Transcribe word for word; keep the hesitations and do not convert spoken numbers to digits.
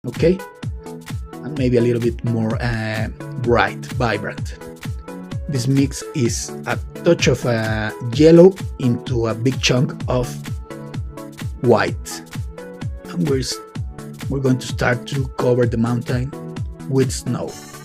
okay, and maybe a little bit more uh, bright, vibrant. This mix is a touch of uh, yellow into a big chunk of white, and we're we're going to start to cover the mountain with snow.